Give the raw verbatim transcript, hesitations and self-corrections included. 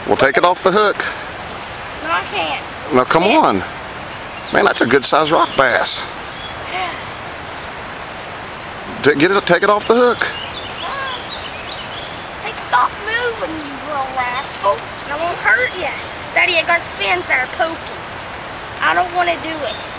Well, take it off the hook. No, I can't. Now, come Yeah. on. Man, that's a good-sized rock bass. T- Get it, take it off the hook. Hey, stop moving, you little rascal. I won't hurt you. Daddy, I got fins that are poking. I don't want to do it.